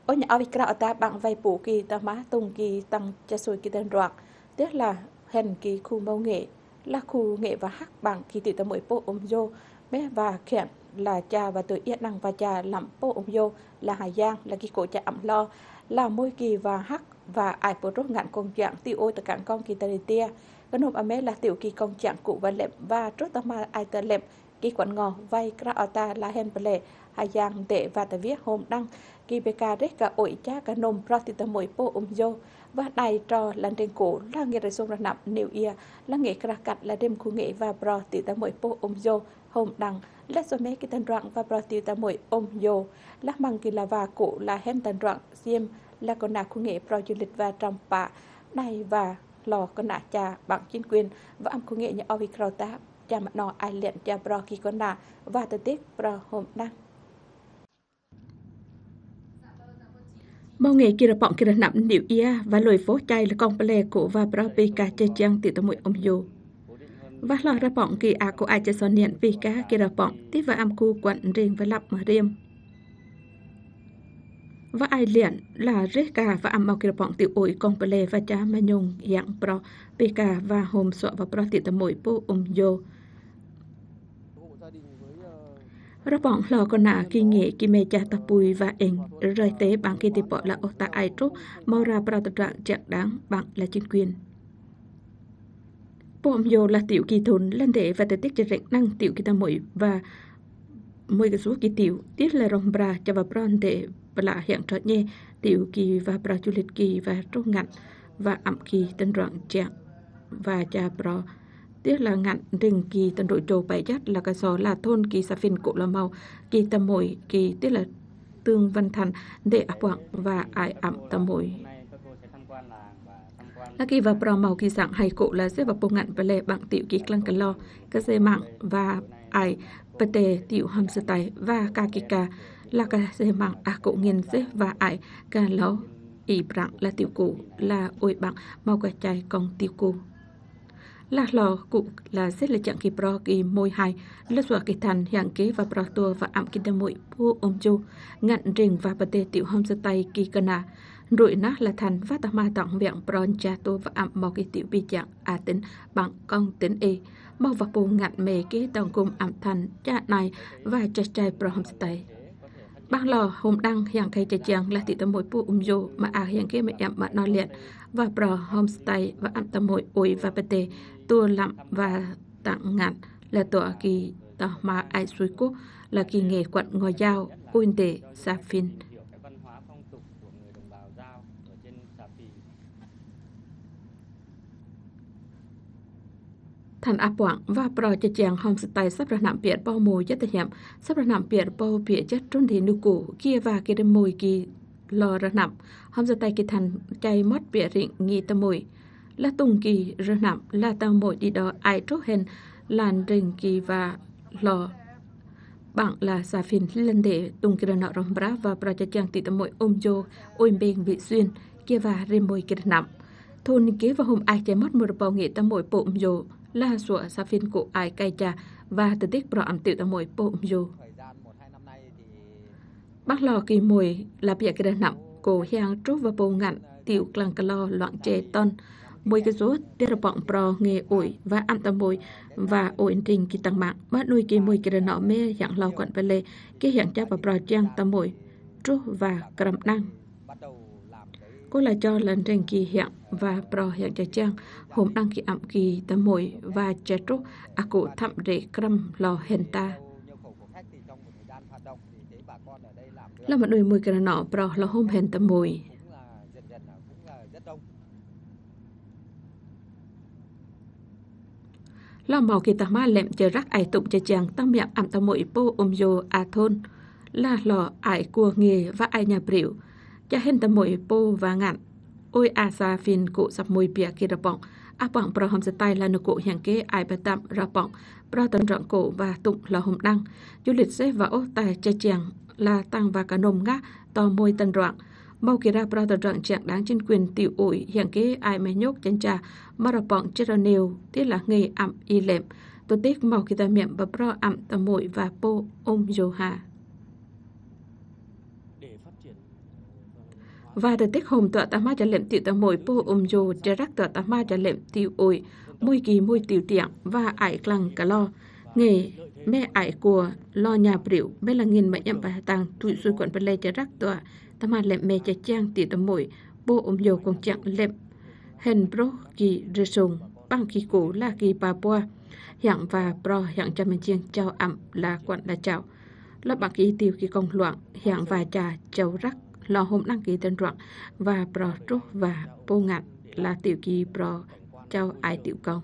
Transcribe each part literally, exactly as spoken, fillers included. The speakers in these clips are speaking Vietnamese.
Ôi nhà avikra ta bằng vay bù kỳ ta má tung kỳ tăng cho sôi kỳ tên roạc. Tiếc là hèn kỳ khu mâu nghệ là khu nghệ và hắc bằng kỳ tiểu ta mỗi bộ ôm dô bé và kẹn là cha và tự yên năng và cha làm bộ ôm dô là hải giang là kỳ cổ cha ẩm lo là môi kỳ và hắc và ai bộ rốt ngạn công trạng tiêu ôi tất cả con kỳ tà tia cái nộp ame là tiểu kỳ công trạng cụ và lệm và trốt ta ma ai tờ lệm kỳ quận ngò vay kra ta là hèn bele hải giang tệ và ta viết hôm đăng kỳ bê ca rết cả ổi cha cả nôm protita mỗi bộ ôm dô và đài trò lần trên cổ là nghệ sông ra nằm nêu ia là nghệ cà cắt là đêm khu nghệ và protita mỗi bộ ôm dô hôm đăng là số mấy cái tên rạng và protita mỗi ôm dô là mang kỳ là và cổ là hem tên rạng xiêm là con nạc khu nghệ pro du lịch và trong bạ này và lò con nạc cha bằng chính quyền và âm khu nghệ như ovikrota cha mặt nọ ai luyện cha pro kỳ con nạc và tự tiết pro hôm đăng Mong nghề kia là bọn kia là nằm điệu ia và lồi phố chay là con bè cổ và bro pika chơi chăng tiểu tâm mũi ông dù và lo ra bọn kia à của ai chơi son niệm pika kia là bọn tiếp và âm khu quận riêng và lặp mà riêng và ai liền là rết cả và âm bao kia là bọn tiểu ổi con bè và cha mà nhung dạng bro pika và hôm sọ và bro tiểu tâm mũi bộ ông dù ra bọn lò con nạ kỳ nghệ kỳ mê cha tập bùi và ỉnh rơi tế bằng kỳ tiệp bỏ là ô ta ai trúc mau ra pra tập trạng trạng đáng bằng là chính quyền bom dô là tiểu kỳ thốn lên để và tế tiết cho rệnh năng tiểu kỳ ta mũi và mùi cái số kỳ tiểu tiết là rồng bra cho vào bron để và là hiện trở nhé tiểu kỳ và bra du lịch kỳ và trông ngặn và ẩm kỳ tân đoạn trạng và cha bra tiếc là ngạn rừng kỳ tân đội trồ bảy chất là cái gió là thôn kỳ sa phìn cổ là màu kỳ tâm mồi kỳ tiếc là tương văn thành để áp quảng và ai ẩm tâm mồi là kỳ và pro màu kỳ dạng hay cổ là xếp vào bông ngạn và lệ bằng tiểu kỳ clang calo lo cái dây mạng và ai pt tiểu hầm sơ tay và ca kỳ ca là cái dây mạng à cổ nghiền xếp và ai ca lâu ý bảng là tiểu cổ là ôi bằng màu cái chai còn tiểu cổ là lò cụ là rất là chẳng kỳ pro kỳ môi hai lớp xóa kỳ thành hiện kế và pro tua và ẩm kỳ tâm mũi pu ôm chu ngặn rình và bờ tê tiểu hom sơ tay kỳ cana rồi nát là thành phát tama ma tặng vẹn pron cha tua và ẩm màu kỳ tiểu bi trạng à tính bằng con tính e màu và pu ngặn mề kế tổng cùng ẩm thành cha này và cha trai pro hom sơ tay bang lò hôm đăng hiện cây cha chàng là tiểu tâm mũi pu ôm chu mà à hiện kế mẹ em mà nó liệt và pro homestay và ăn tâm mũi ôi và bờ tê tua lặm và tặng ngạn là tọa kỳ tàu mà ai suối quốc là kỳ nghề quận ngò dao uin tể sa phin thành áp quảng và pro cho chàng homestay sắp ra nạm biển bao mùi chất hiểm sắp ra nạm biển bao biển chất trốn thì nữ cụ kia và kia đêm mùi kỳ lò ra nạm homestay kỳ thành chay mất biển rịnh nghi tâm mùi là tung kỳ rơ nằm là tàu mỗi đi đó ai trúc hình làn rình kỳ và lò bằng là sa phìn lên để tung kỳ nọ rồng bra và pra cha chang tị tàu mỗi ôm vô ôm bên bị xuyên kia và rìm môi kỳ nằm thôn kế và hôm ai chạy mất một bao nghệ tàu mỗi bụng vô là sủa sa phìn của ai cay cha và từ tiết pro ẩm tị tàu mỗi bụng vô bác lò kỳ mùi là bịa kỳ nằm cổ hiang trúc và bầu ngặn tiểu clang calo loạn chê ton mùi cái số tiết là bọn pro nghề ủi và ăn tâm mùi và ủi trình kỳ tăng mạng bắt nuôi kỳ mùi kỳ nọ mê dạng lò quận về lệ kỳ hiện chắc và pro trang tâm mùi trúc và cầm năng cô là cho lần trình kỳ hiện và pro hiện cho trang hôm đăng kỳ ẩm kỳ tâm mùi và trẻ trúc à cụ thậm để cầm lò hèn ta là một nuôi mùi kỳ nọ pro là hôm hèn tâm mùi lo màu kỳ tà ma lệm chờ rắc ai tụng chờ chàng tăng miệng ẩm tà mũi bô ôm dô à thôn là lò ai cua nghề và ai nhà biểu cha hên tà mũi bô và ngạn ôi à xa phìn cụ sập mùi bìa kỳ rà bọng à bọng pro hòm sơ tay là nụ cụ hiện kế ai bà tạm rà bọng pro tần rộng cổ và tụng là hồng đăng du lịch xếp và ốt tài chờ chàng là tăng và cả nôm ngá tò môi tần rộng mau kỳ ra pro tần rộng trạng đáng chính quyền tiểu ủi hiện kế ai mê nhốt chân trà mà rà bọng chết ra nêu tiết là nghề ẩm y lệm tôi tiếc màu kỳ ta miệng và pro ẩm tà mũi và bô ôm dô hà và được tích hôm tọa tam ma cho lệm tiểu tam mồi po um jo cho rắc tọa tam ma cho lệm tiểu ôi môi kỳ môi tiểu tiệm và ải clang cả lo nghề mẹ ải của lo nhà biểu mẹ là nghìn mà nhậm bà tàng tụi xuôi quận bên lê cho rắc tọa tam ma lệm mẹ cho trang tiểu tam mồi po um jo con chặng lệm hình pro kỳ rê sùng băng kỳ cổ là kỳ bà boa hiện và pro hiện cho mình chiên chào ẩm là quận là chào là bạc kỳ tiêu kỳ công loạn hiện và trà chầu rắc lò hôm đăng ký tên loạn và pro trúc và po ngặt là tiểu kỳ pro chào ai tiểu công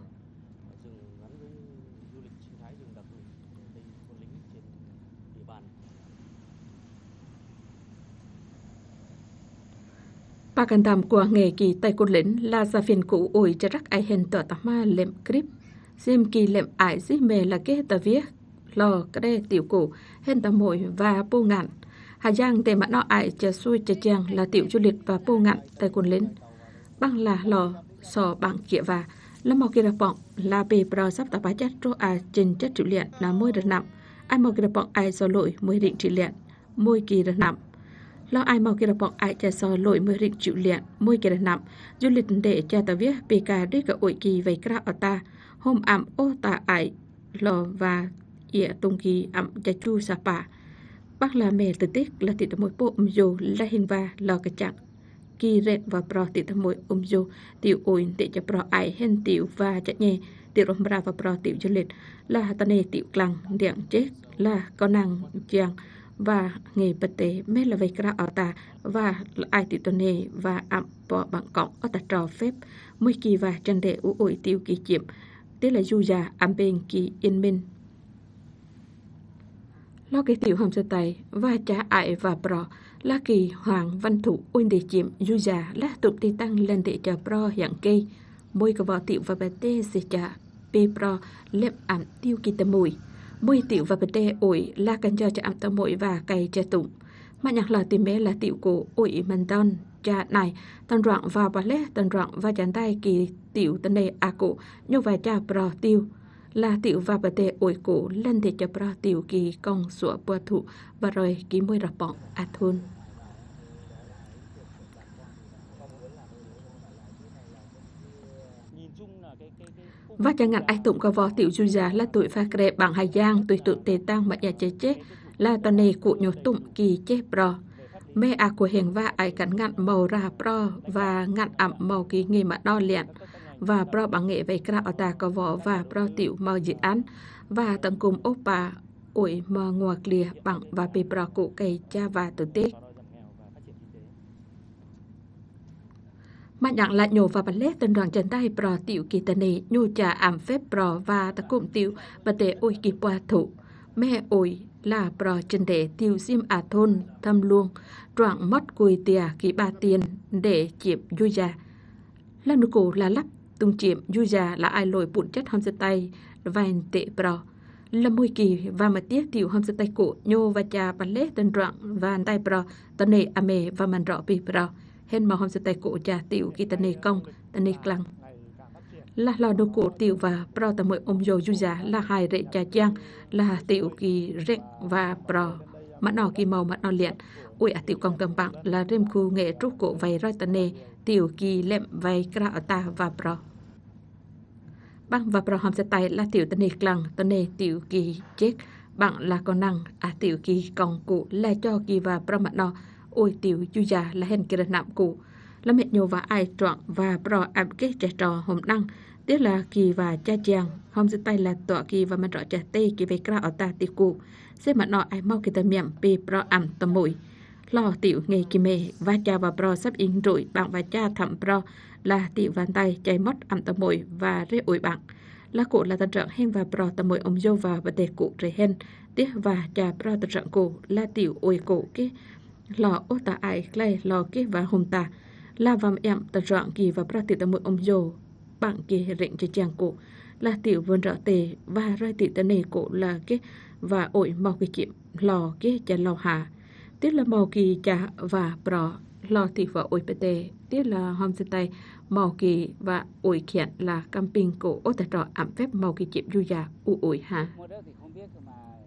ba căn tạm của nghề kỳ tay cột lính là gia phiền cũ ủi cho rắc ai hình tọa tạm ma lệm clip xem kỳ lệm ải dí mề là kế tờ viết lò cái đây tiểu cổ hình tầm mồi và po ngạn hà giang để mà nó ải chờ xuôi chờ chàng là tiểu du lịch và po ngạn tay cột lính băng là lò sò bằng kia và là một cái đặc bọng là bề pro sắp tập bá chất rô à trên chất trị luyện là môi được nằm ai một cái đặc bọng ai do lỗi mới định trị luyện môi kỳ được nằm lo ai mau kia là bọn ai cha so lội mới định chịu liện môi kia là nằm du lịch để cha ta viết bê ca đi cả ổi kỳ về kra ở ta hôm ẩm ô ta ai lo và ỉa tung kỳ ẩm cha chu sa pa bác là mẹ tự tích là tịt môi bộ um dù là hình va lo cái chặng kỳ rệt và pro tịt môi um dù tiểu ổi để cho pro ai hen tiểu và chặt nhẹ tiểu rồng ra và pro tiểu du lịch là ta nề tiểu clang điện chết là con năng giang và nghề bật tế mê là về kra ở ta và ai tiểu tuần nề và ẩm bỏ bằng cọng ở ta trò phép mùi kỳ và chân đệ ủ ủi tiêu kỳ chiếm tức là du già ẩm bên kỳ yên minh lo cái tiểu hòm sơ tay và trả ải và pro là kỳ hoàng văn thủ ôn để chiếm du già là tụng tì tăng lên để cho pro hiện cây môi cả vỏ tiểu và bật tê sẽ trả bê pro lệm ẩm tiêu kỳ tầm mùi môi tiểu và bật tê ổi là cần cho cho ẩm tầm mùi và cây cha tụng mà nhạc là tìm mẹ là tiểu cổ ổi mình ton cha này tân roạn và bà lẽ tân roạn và chán tay kỳ tiểu tân nề à cổ nhô và cha pro tiêu là tiểu và bật tê ổi cổ lên để cho pro tiểu kỳ công sủa bùa thụ và rồi kỳ môi rập bọng à thôn và chẳng ngặt ai tụng có võ tiểu du già là tuổi pha kre bằng hai giang tuổi tụng tề tăng mà nhà chế chết là tần nề cụ nhổ tụng kỳ chế pro mê à của hiền và ai cắn ngặn màu ra pro và ngặn ẩm màu kỳ nghề mà đo liện và pro bằng nghệ về kra ở ta có võ và pro tiểu màu dự án và tầng cùng ốp bà ủi mờ ngoa clear bằng và bì pro cụ cây cha và tử tiết mà nhặng lại nhổ và bật lết tân đoàn chân tay pro tiểu kỳ tân nề nhô trà ẩm phép pro và ta cụm tiểu và tề ôi kỳ qua thủ mẹ ôi là pro chân để tiêu sim à thôn thâm luông troạng mất cùi tìa kỳ ba tiền để chiếm du già là nữ cổ là lắp tung chiếm du già là ai lội bụn chất hâm sơ tay vài tệ pro là môi kỳ và mà tiếc tiểu hâm sơ tay cổ nhô và trà bật lết tân đoạn và tay pro tân nề à mê và màn rõ bì pro hên mà hôm sẽ tay cổ trà tiểu kỳ tân nề công tân nề clang là lò đồ cổ tiểu và pro tầm mười ông dồ du già là hai rệ trà trang là tiểu kỳ rệnh và pro mắt nọ kỳ màu mắt nọ liện ui à tiểu công tầm bằng là rêm khu nghệ trúc cổ vầy roi tân nề tiểu kỳ lệm vầy kra ở ta và pro bằng và pro hôm sẽ tay là tiểu tân nề clang tân nề tiểu kỳ chết bằng là con năng à tiểu kỳ công cụ là cho kỳ và pro mắt nọ ôi tiểu du già là hèn kia nạm cụ là mẹ nhô và ai trọn và pro ẩm kết trẻ trò hôm năng tiếc là kỳ và cha chàng hôm dưới tay là tọa kỳ và mặt rõ trẻ tê kỳ về kra ở ta tì cụ xếp mặt nọ ai mau kỳ tầm miệng bì pro ẩm tầm mũi lo tiểu nghề kỳ mê và cha và pro sắp in rụi bạn và cha thẩm pro là tiểu vàn tay cháy mất ẩm tầm mũi và rê ủi bạn là cụ là tân trạng hen và pro tầm mũi ông dô và bật tê cụ rê hen tiếc và cha pro tân trạng cụ là tiểu ủi cụ cái lò ô ta ai clay lò kế và hùng ta là vàm em tờ rạng kỳ và pra tiểu tầm mười ông dồ bằng kỳ rịnh cho chàng cổ là tiểu vườn rõ tề và rơi tiểu tờ nề cổ là kế và ổi màu kỳ chiếm lò kế chả lò hà tiếc là màu kỳ chả và pro lò tiểu và ổi bê tê tiếc là hôm sẽ tay màu kỳ và ổi khiển là camping cổ ô ta trọ ẩm phép màu kỳ chiếm du già u ổi hà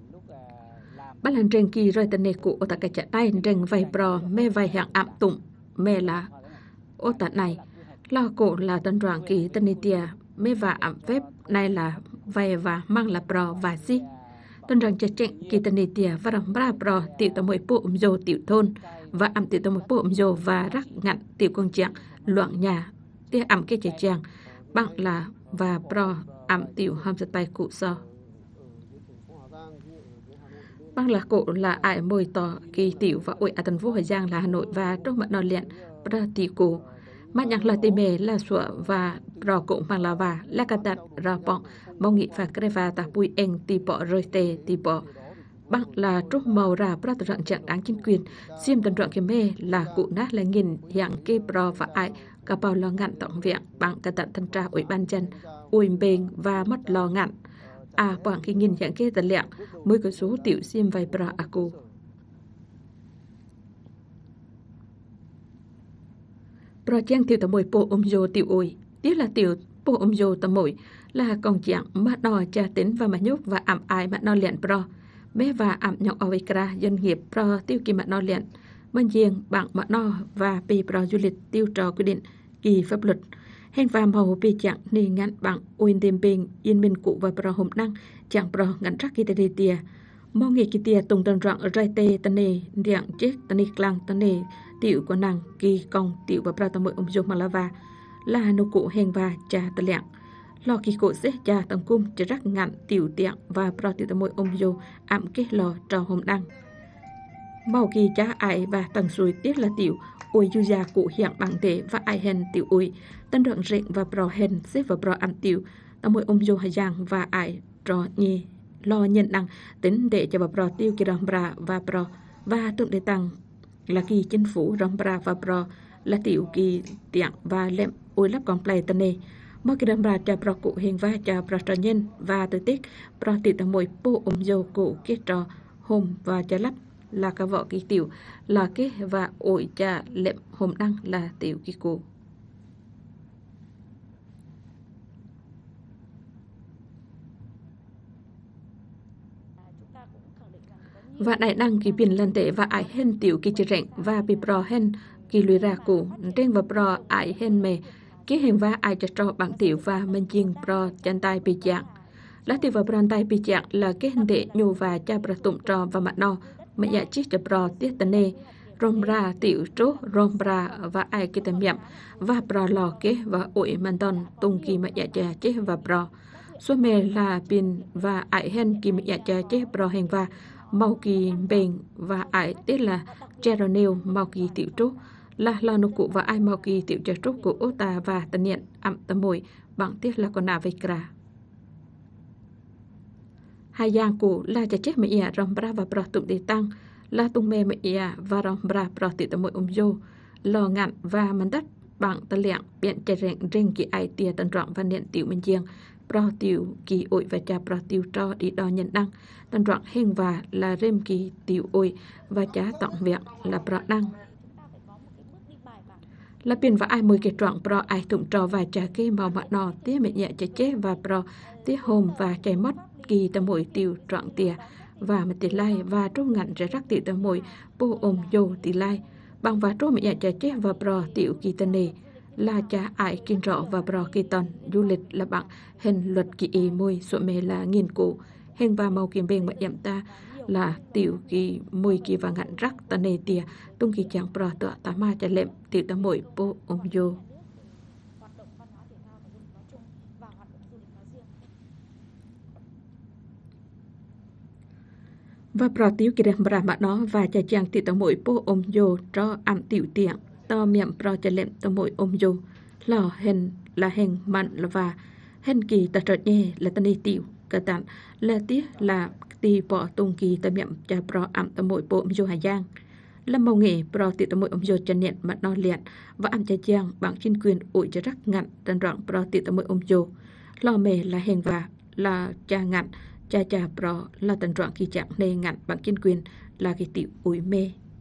bắt lần rèn kỳ rồi tận nề cụ ở tại cái chợ tay rèn vay pro mê vay hàng ẩm tụng mẹ là ô tạt này là cổ là tân đoạn kỳ tân ni tia mẹ và ẩm phép này là vay và mang là pro và gì tân rằng chặt chẽ kỳ tân ni tia và đồng ba pro tiểu tầm mười bộ um dô tiểu thôn và ẩm tiểu tầm mười bộ um dô và rắc ngặn tiểu công trạng loạn nhà tia ẩm cái chè chàng bằng là và pro ẩm tiểu hàm sát tay cụ so bằng là cổ là ai môi tỏ kỳ tiểu và ôi ở thành phố Hà Giang là Hà Nội và trong mặt nọ liền pra tỷ cổ mà nhạc là tìm bề là sủa và rò cổ bằng là và là cả đặt rò bọng mong nghị và kê và ta bùi anh tì bọ rơi tê tì bọ bằng là trúc màu ra pra tự trạng trạng đáng chính quyền xiêm tần trạng kiếm mê là cụ nát là nghìn dạng kê pro và ai cả bao lo ngặn tổng viện bằng cả tận thanh tra ủy ban chân ui bền và mất lo ngặn à bằng khi nghìn dạng kê tần lẹng mới có số tiểu xiêm vài pro à cô pro trang tiểu tầm mồi bộ ôm dô tiểu ôi tiếc là tiểu bộ ôm dô tầm mồi là còn dạng mà đò trà tính và mà nhúc và ẩm ai mà nó liền pro bé và ẩm nhọc ở kra doanh nghiệp pro tiêu kỳ mà nó liền bên riêng bằng mà nó và pi pro du lịch tiêu trò quy định kỳ pháp luật hen và màu pi chẳng nì ngắn bằng uin đêm bình yên minh cụ và pro hôm năng chẳng pro ngắn rắc kỳ tê tia mong nghề kỳ tia tung tân rạng rai tê tân nê riạng chết tân nê clang tân nê tiểu của nàng kỳ công tiểu và pra tầm mồi ôm dô malava là nô cụ hen và trà tê lẹng lo kỳ cổ sẽ trà tầng cung chỉ rắc ngặn tiểu tiạng và pro tiểu tầm mồi ôm dô ẩm kết lò trò hôm đăng màu kỳ cha ai và tầng suối tiếc là tiểu ôi du gia cụ hiện bằng thể và ai hen tiểu ôi tân rượng rịnh và pro hen xếp và pro ăn tiểu tầm mồi ôm dô hà giang và ai trò nhì lo nhận đăng tính để cho bà pro tiêu kỳ rong bra và pro và tượng để tăng là kỳ chính phủ rong bra và pro là tiểu kỳ tiạng và lem ôi lắp còn play tân nê mỗi kỳ rong bra cho pro cụ hình và cho pro trò nhân và từ tích pro tiểu tầm mồi bộ ôm dô cụ kết trò hôm và cho lắp là cả vợ kỳ tiểu là cái và ổi trà lệm hôm đăng là tiểu kỳ cổ và đại đăng kỳ biển lần tệ và ải hen tiểu kỳ chỉ rệnh và bị pro hen kỳ lùi ra cổ trên và pro ải hen mề cái hình và ai cho cho bằng tiểu và mình chiên pro chân tay bị dạng lá tiểu và pro tay bị dạng là cái hình đệ nhô và cha pro tụng trò và mặt no mà dạ chiếc cho pro tiết tần nê rôm ra tiểu trốt rôm ra và ai kia tầm nhậm và pro lò kế và ủi man ton tung kỳ mà dạ cha chế và pro số mê là pin và ải hen kỳ mà dạ cha chế pro hình và màu kỳ bền và ải tiết là cheronil màu kỳ tiểu trốt là lò nô cụ và ai màu kỳ tiểu chờ trốt của ô ta và tân niệm ẩm tầm mồi bằng tiết là con nà vây kra hai giang cụ là cha chết mẹ rong bra và pro tụng để tăng là tung mê mẹ và rong bra pro tiểu tầm mồi ôm dô lò ngặn và mình đất bằng tân lẹng biện chạy rèn rinh kỳ ai tia tân rộng và niệm tiểu minh giang pro tiểu kỳ ôi và cha pro tiểu cho đi đo nhân đăng tân rộng hình và là rêm kỳ tiểu ôi và cha tổng viện là pro đăng là biển và ai mười cái trọng pro ai tụng trò và trả kê màu mặt nọ tía mẹ nhẹ chạy chết và pro tía hôm và chạy mất kỳ tầm mồi tiểu trọng tìa và một tỷ lai và trốn ngặn ra rắc tiểu tầm mồi bô ôm dô tỷ lai bằng và trốn mẹ nhẹ chạy chết và pro tiểu kỳ tân nề là cha ai kinh rõ và pro kỳ tần du lịch là bằng hình luật kỳ y môi sổ mê là nghiên cứu hình và màu kiếm bền mà nhậm ta là tiểu kỳ môi kỳ và ngặn rắc tân nề tìa tung kỳ chẳng pro tọa tá ma cha lệm tiểu tầm mồi bô ôm dô và pro tiểu kỳ đầm bra mà nó và cha chàng tiểu tầm mồi bô ôm dô cho ẩm tiểu tiện to miệng pro cha lệm tầm mồi ôm dô lò hình là hình mặn và hình kỳ ta trợt nhẹ là tân đi tiểu cả tạm là tiếc là tì bỏ tung kỳ tầm miệng cha pro ẩm tầm mồi bô ôm dô Hà Giang lâm màu nghề pro tiểu tầm mồi ôm dô chân niệm mặt nó liền và ẩm cha chàng bằng chính quyền ủi cho rắc ngặn tân rộng pro tiểu tầm mồi ôm dô lò mề là hình và là cha ngặn cha cha pro là tân rộng kỳ trạng nê ngặn bằng chính quyền là cái tiểu ủi mê